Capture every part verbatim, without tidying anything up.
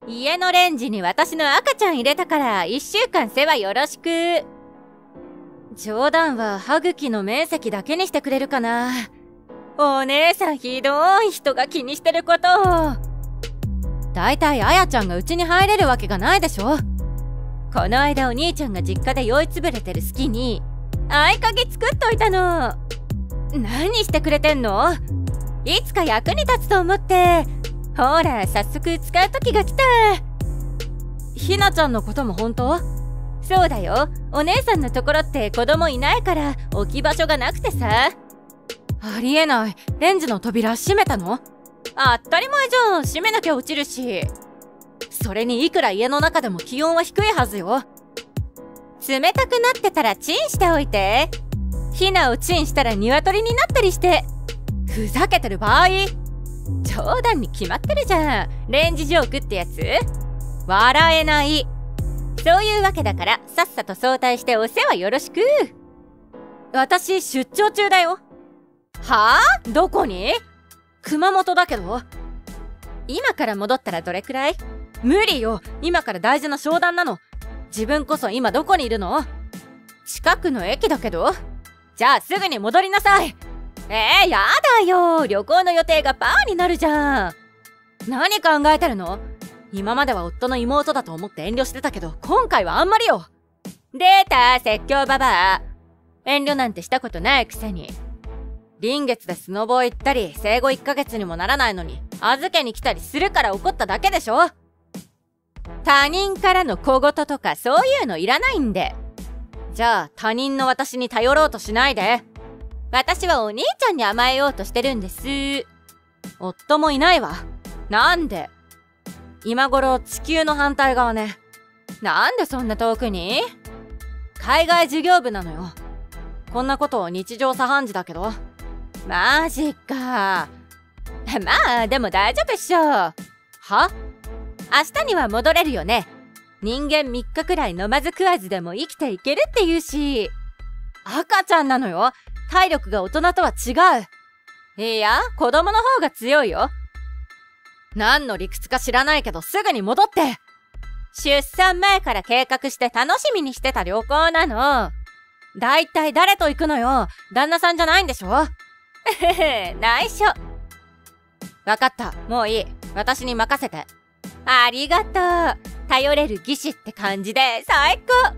家のレンジに私の赤ちゃん入れたからいっしゅうかん世話よろしく。冗談は歯茎の面積だけにしてくれるかな。お姉さんひどい、人が気にしてることを。だいたいあやちゃんがうちに入れるわけがないでしょ。この間お兄ちゃんが実家で酔いつぶれてる隙に合鍵作っといたの。何してくれてんの？いつか役に立つと思って。ほら早速使う時が来た。ひなちゃんのことも本当？そうだよ。お姉さんのところって子供いないから置き場所がなくてさ。ありえない。レンジの扉閉めたの？当たり前じゃん。閉めなきゃ落ちるし。それにいくら家の中でも気温は低いはずよ。冷たくなってたらチンしておいて。ヒナをチンしたら鶏になったりして。ふざけてる場合？冗談に決まってるじゃん。レンジジョークってやつ？笑えない。そういうわけだからさっさと早退してお世話よろしく。私出張中だよ。はあ？どこに？熊本だけど。今から戻ったらどれくらい？無理よ。今から大事な商談なの。自分こそ今どこにいるの？近くの駅だけど。じゃあすぐに戻りなさい。えー、やだよ。旅行の予定がパーになるじゃん。何考えてるの？今までは夫の妹だと思って遠慮してたけど、今回はあんまりよ。出た、説教ババア。遠慮なんてしたことないくせに。臨月でスノボ行ったり、生後いっかげつにもならないのに預けに来たりするから怒っただけでしょ。他人からの小言とかそういうのいらないんで。じゃあ他人の私に頼ろうとしないで。私はお兄ちゃんに甘えようとしてるんです。夫もいないわ。なんで？今頃地球の反対側ね。なんでそんな遠くに？海外事業部なのよ。こんなことを日常茶飯事だけど。マジか。まあでも大丈夫っしょ。は？明日には戻れるよね。人間みっかくらい飲まず食わずでも生きていけるって言うし。赤ちゃんなのよ。体力が大人とは違う。いや、子供の方が強いよ。何の理屈か知らないけどすぐに戻って。出産前から計画して楽しみにしてた旅行なの。だいたい誰と行くのよ。旦那さんじゃないんでしょ。へへ、内緒。わかった、もういい。私に任せて。ありがとう。頼れる技師って感じで最高。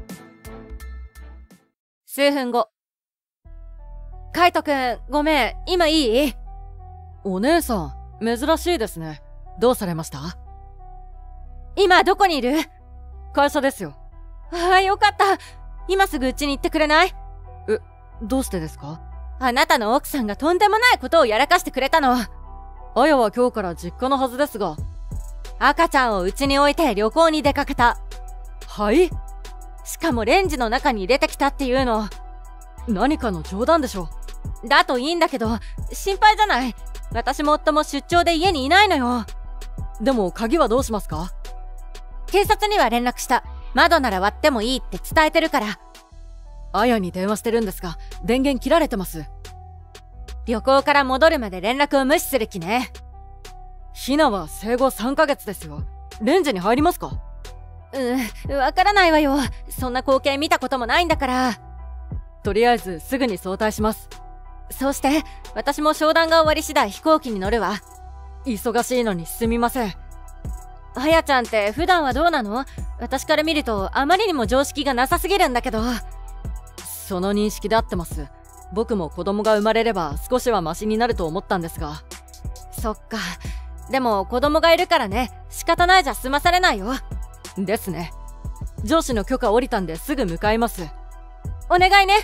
数分後。カイトくん、ごめん、今いい？ お姉さん、珍しいですね。どうされました？ 今どこにいる？ 会社ですよ。 ああ、よかった。今すぐうちに行ってくれない？ え、どうしてですか？ あなたの奥さんがとんでもないことをやらかしてくれたの。 あやは今日から実家のはずですが。 赤ちゃんをうちに置いて旅行に出かけた。 はい？ しかもレンジの中に入れてきたっていうの。 何かの冗談でしょ。 だといいんだけど、心配じゃない。私も夫も出張で家にいないのよ。 でも鍵はどうしますか？ 警察には連絡した。窓なら割ってもいいって伝えてるから。 あやに電話してるんですが、電源切られてます。 旅行から戻るまで連絡を無視する気ね。 ひなは生後さんかげつですよ。レンジに入りますか？ うん、わからないわよ。そんな光景見たこともないんだから。 とりあえずすぐに早退します。 そうして、私も商談が終わり次第飛行機に乗るわ。 忙しいのにすみません。 あやちゃんって普段はどうなの？私から見るとあまりにも常識がなさすぎるんだけど。 その認識で合ってます。僕も子供が生まれれば少しはマシになると思ったんですが。 そっか。でも子供がいるからね、仕方ないじゃ済まされないよ。 ですね。上司の許可下りたんですぐ向かいます。 お願いね。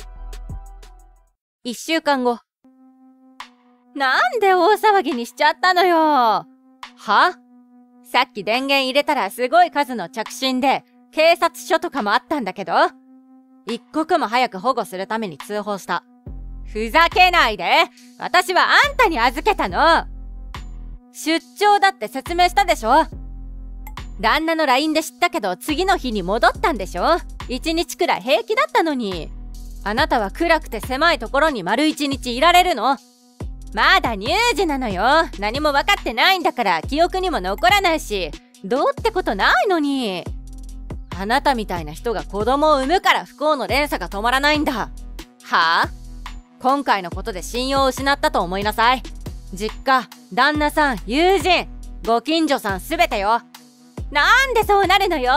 一週間後。なんで大騒ぎにしちゃったのよ。は？さっき電源入れたらすごい数の着信で、警察署とかもあったんだけど、一刻も早く保護するために通報した。ふざけないで。私はあんたに預けたの。出張だって説明したでしょ。旦那の ライン で知ったけど次の日に戻ったんでしょ。一日くらい平気だったのに。あなたは暗くて狭いところに丸一日いられるの？まだ乳児なのよ。何も分かってないんだから記憶にも残らないし、 どうってことないのに。あなたみたいな人が子供を産むから不幸の連鎖が止まらないんだ。はあ？今回のことで信用を失ったと思いなさい。実家、旦那さん、友人、ご近所さんすべてよ。なんでそうなるのよ。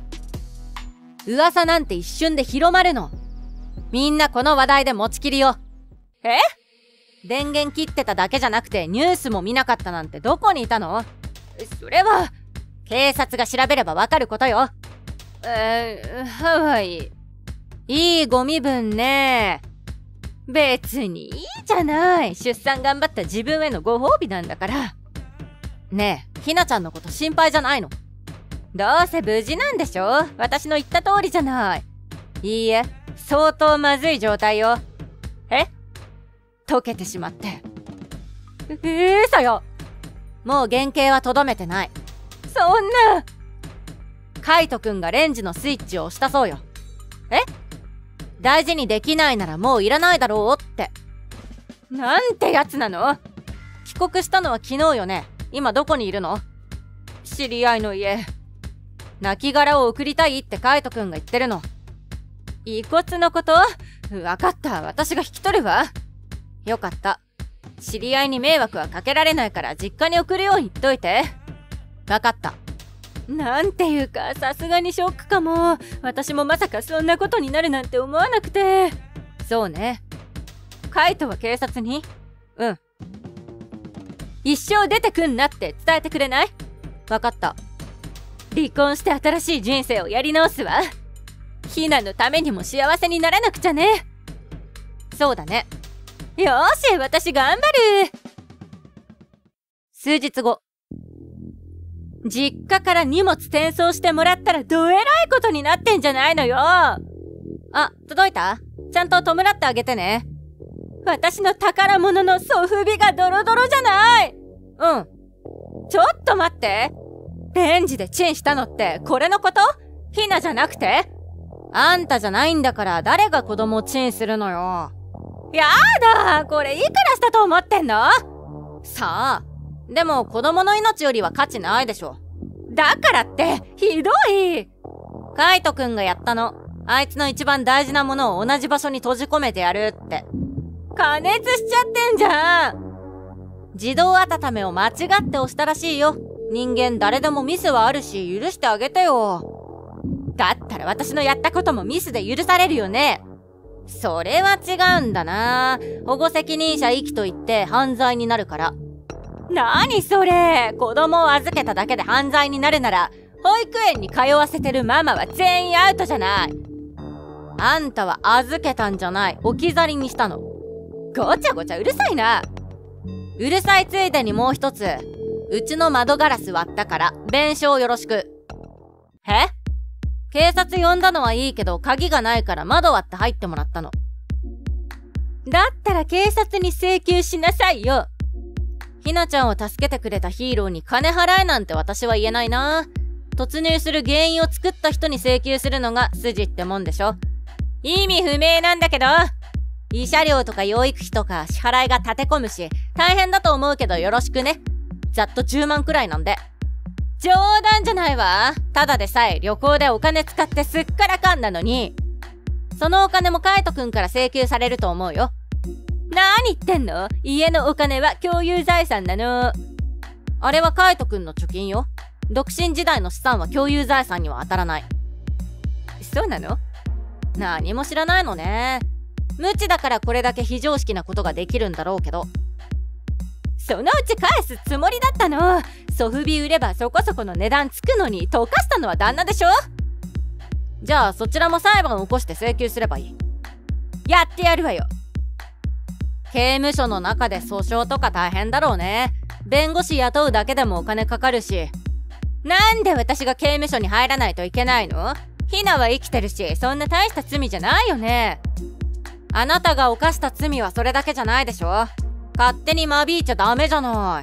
噂なんて一瞬で広まるの。みんなこの話題で持ちきりよ。え？電源切ってただけじゃなくてニュースも見なかったなんてどこにいたの？それは警察が調べればわかることよ。えー、はい。いいご身分ね。別にいいじゃない。出産頑張った自分へのご褒美なんだから。ねえ、ひなちゃんのこと心配じゃないの？どうせ無事なんでしょ？私の言った通りじゃない。いいえ、相当まずい状態よ。え？溶けてしまって。うそよ。もう原型はとどめてない。そんな。カイトくんがレンジのスイッチを押したそうよ。え？大事にできないならもういらないだろうって。なんてやつなの？帰国したのは昨日よね。今どこにいるの？知り合いの家。亡骸を送りたいってカイトくんが言ってるの。遺骨のこと？わかった。私が引き取るわ。よかった。知り合いに迷惑はかけられないから実家に送るように言っといて。わかった。なんていうか、さすがにショックかも。私もまさかそんなことになるなんて思わなくて。そうね。カイトは警察に？うん。一生出てくんなって伝えてくれない？わかった。離婚して新しい人生をやり直すわ。ヒナのためにも幸せにならなくちゃね。そうだね。よーし、私頑張る。数日後。実家から荷物転送してもらったらどえらいことになってんじゃないのよ。あ、届いた？ちゃんと弔ってあげてね。私の宝物のソフビがドロドロじゃない。うん。ちょっと待って。レンジでチンしたのってこれのこと？ヒナじゃなくて？あんたじゃないんだから誰が子供をチンするのよ。やだ！これいくらしたと思ってんの？さあ。でも子供の命よりは価値ないでしょ。だからってひどい。カイトくんがやったの。あいつの一番大事なものを同じ場所に閉じ込めてやるって。加熱しちゃってんじゃん。自動温めを間違って押したらしいよ。人間誰でもミスはあるし許してあげてよ。だったら私のやったこともミスで許されるよね。それは違うんだな。保護責任者遺棄と言って犯罪になるから。何それ？子供を預けただけで犯罪になるなら保育園に通わせてるママは全員アウトじゃない。あんたは預けたんじゃない。置き去りにしたの。ごちゃごちゃうるさいな。うるさいついでにもう一つ。うちの窓ガラス割ったから弁償よろしく。え？警察呼んだのはいいけど鍵がないから窓割って入ってもらったの。だったら警察に請求しなさいよ。ひなちゃんを助けてくれたヒーローに金払えなんて私は言えないな。突入する原因を作った人に請求するのが筋ってもんでしょ。意味不明なんだけど。慰謝料とか養育費とか支払いが立て込むし大変だと思うけどよろしくね。ざっとじゅうまんくらいなんで。冗談じゃないわ。ただでさえ旅行でお金使ってすっからかんなのに。そのお金もカイトくんから請求されると思うよ。何言ってんの？家のお金は共有財産なの。あれはカイトくんの貯金よ。独身時代の資産は共有財産には当たらない。そうなの？何も知らないのね。無知だからこれだけ非常識なことができるんだろうけど。そのうち返すつもりだったの。ソフビ売ればそこそこの値段つくのに溶かしたのは旦那でしょ。じゃあそちらも裁判を起こして請求すればいい。やってやるわよ。刑務所の中で訴訟とか大変だろうね。弁護士雇うだけでもお金かかるし。なんで私が刑務所に入らないといけないの？ヒナは生きてるし、そんな大した罪じゃないよね。あなたが犯した罪はそれだけじゃないでしょ。勝手に間引いちゃダメじゃない。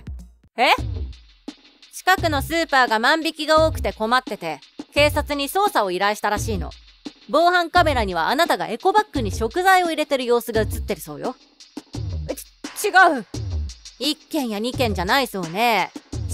え？近くのスーパーが万引きが多くて困ってて、警察に捜査を依頼したらしいの。防犯カメラにはあなたがエコバッグに食材を入れてる様子が映ってるそうよ。ち、違う。一件や二件じゃないそうね。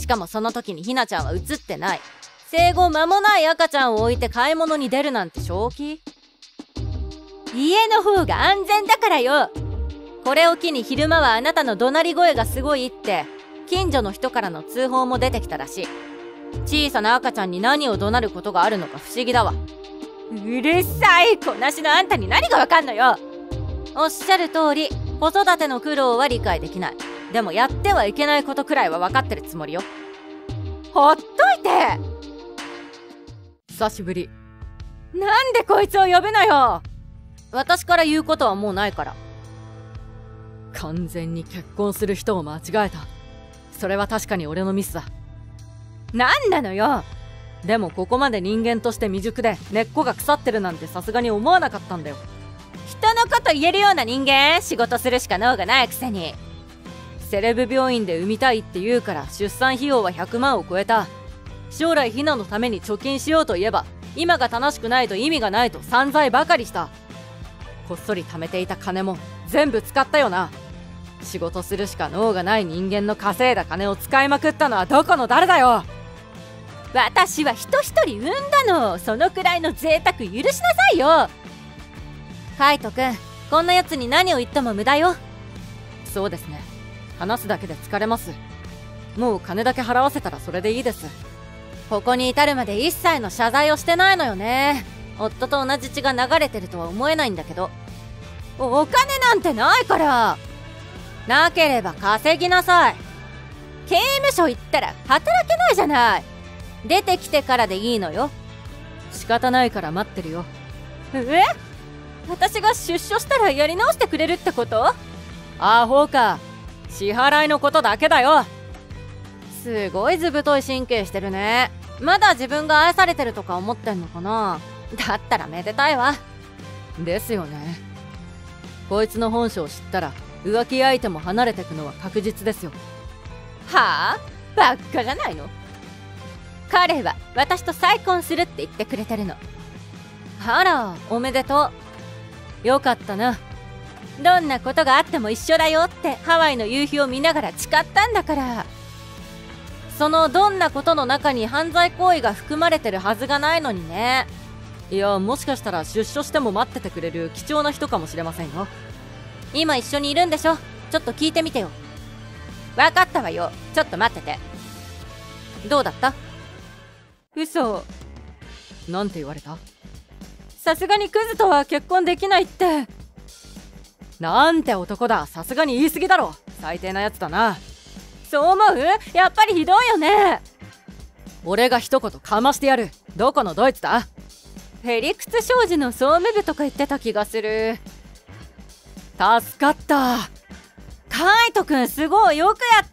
しかもその時にひなちゃんは映ってない。生後間もない赤ちゃんを置いて買い物に出るなんて正気？家の方が安全だからよ。これを機に昼間はあなたの怒鳴り声がすごいって近所の人からの通報も出てきたらしい。小さな赤ちゃんに何を怒鳴ることがあるのか不思議だわ。うるさい、こなしのあんたに何がわかんのよ。おっしゃる通り、子育ての苦労は理解できない。でもやってはいけないことくらいは分かってるつもりよ。ほっといて。 久しぶり。 なんでこいつを呼ぶのよ。私から言うことはもうないから。 完全に結婚する人を間違えた。それは確かに俺のミスだ。 なんなのよ。 でもここまで人間として未熟で根っこが腐ってるなんてさすがに思わなかったんだよ。 人のこと言えるような人間、仕事するしか脳がないくせに。 セレブ病院で産みたいって言うから出産費用はひゃくまんを超えた。将来ヒナのために貯金しようといえば今が楽しくないと意味がないと散財ばかりした。こっそり貯めていた金も全部使ったよな。仕事するしか脳がない人間の稼いだ金を使いまくったのはどこの誰だよ。 私は人一人産んだの。そのくらいの贅沢許しなさいよ。カイトくん、こんなやつに何を言っても無駄よ。 そうですね。話すだけで疲れます。もう金だけ払わせたらそれでいいです。 ここに至るまで一切の謝罪をしてないのよね。夫と同じ血が流れてるとは思えないんだけど。お金なんてないから。なければ稼ぎなさい。刑務所行ったら働けないじゃない。出てきてからでいいのよ。 仕方ないから待ってるよ。 え？私が出所したらやり直してくれるってこと？ アホか。支払いのことだけだよ。 すごい図太い神経してるね。まだ自分が愛されてるとか思ってんのかな。だったらめでたいわ。 ですよね。こいつの本性を知ったら浮気相手も離れてくのは確実ですよ。 はあ？ばっかじゃないの。彼は私と再婚するって言ってくれてるの。あら、おめでとう。よかったな。どんなことがあっても一緒だよってハワイの夕日を見ながら誓ったんだから。そのどんなことの中に犯罪行為が含まれてるはずがないのにね。 いや、もしかしたら出所しても待っててくれる貴重な人かもしれませんよ。 今一緒にいるんでしょ。ちょっと聞いてみてよ。分かったわよ。ちょっと待ってて。どうだった？嘘。 なんて言われた？ さすがにクズとは結婚できないって。 なんて男だ。さすがに言い過ぎだろ。最低なやつだな。 そう思う？やっぱりひどいよね。 俺が一言かましてやる。どこのドイツだ？ フェリクツ商事の総務部とか言ってた気がする。 助かった。 カイトくんすごいよくやった。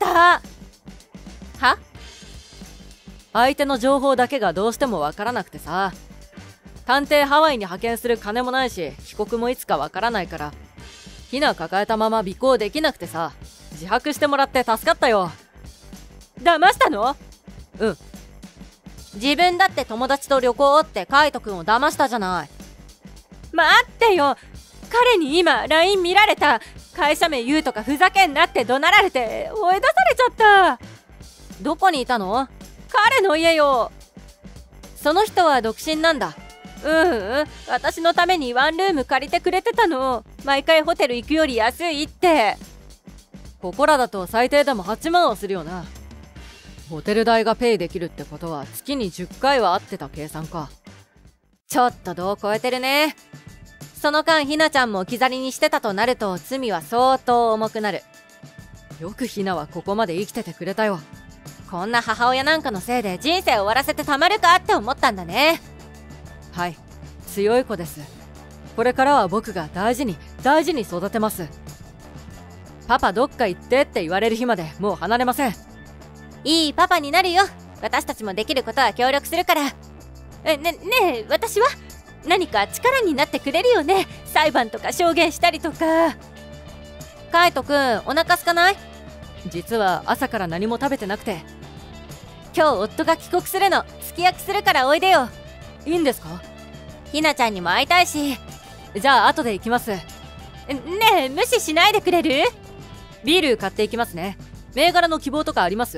は？ 相手の情報だけがどうしてもわからなくてさ。探偵ハワイに派遣する金もないし帰国もいつかわからないからヒナ抱えたまま尾行できなくてさ、自白してもらって助かったよ。 騙したの？ うん。 自分だって友達と旅行ってカイトくんを騙したじゃない。待ってよ。彼に今 ライン 見られた。会社名言うとかふざけんなって怒鳴られて追い出されちゃった。 どこにいたの？ 彼の家よ。その人は独身なんだ。うんうん、私のためにワンルーム借りてくれてたの。毎回ホテル行くより安いって。 ここらだと最低でもはちまんはするよな。ホテル代がペイできるってことは月にじゅっかいは会ってた計算か。 ちょっと度を超えてるね。その間ひなちゃんも置き去りにしてたとなると罪は相当重くなる。 よくひなはここまで生きててくれたよ。 こんな母親なんかのせいで人生終わらせてたまるかって思ったんだね。 はい、強い子です。これからは僕が大事に大事に育てます。パパどっか行ってって言われる日までもう離れません。 いいパパになるよ。私たちもできることは協力するから。え、ね、ねえ、私は何か力になってくれるよね。裁判とか証言したりとか。カイトくん、お腹空かない？ 実は朝から何も食べてなくて。 今日夫が帰国するの。すき焼きするからおいでよ。 いいんですか？ ひなちゃんにも会いたいし。 じゃあ後で行きます。 ねえ、無視しないでくれる？ ビール買っていきますね。銘柄の希望とかあります？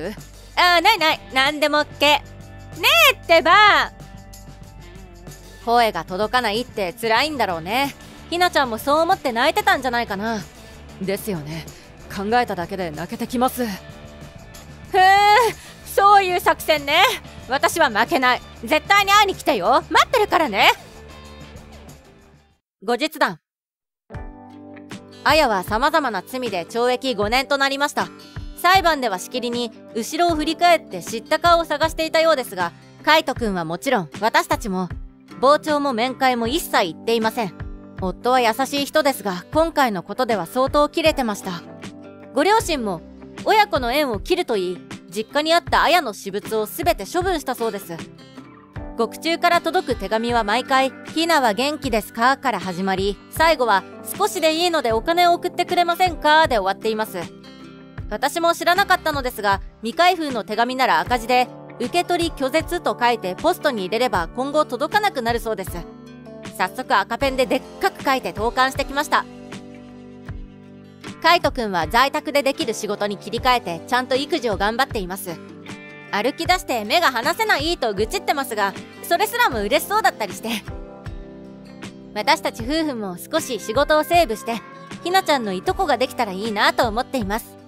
あー、ないない、なんでも OK。 ねえってば。 声が届かないって辛いんだろうね。ひなちゃんもそう思って泣いてたんじゃないかな。ですよね。考えただけで泣けてきます。 ふー、そういう作戦ね。私は負けない。絶対に会いに来てよ。待ってるからね。 後日談。あやは様々な罪で懲役ごねんとなりました。裁判ではしきりに後ろを振り返って知った顔を探していたようですが、カイトくんはもちろん私たちも傍聴も面会も一切行っていません。夫は優しい人ですが、今回のことでは相当キレてました。ご両親も親子の縁を切ると言い、実家にあったあやの私物を全て処分したそうです。獄中から届く手紙は毎回「ひなは元気ですか?」から始まり、最後は「少しでいいのでお金を送ってくれませんか?」で終わっています。私も知らなかったのですが、未開封の手紙なら赤字で「受け取り拒絶」と書いてポストに入れれば今後届かなくなるそうです。早速赤ペンででっかく書いて投函してきました。カイトくんは在宅でできる仕事に切り替えてちゃんと育児を頑張っています。歩き出して目が離せないと愚痴ってますが、それすらも嬉しそうだったりして、私たち夫婦も少し仕事をセーブしてひなちゃんのいとこができたらいいなと思っています。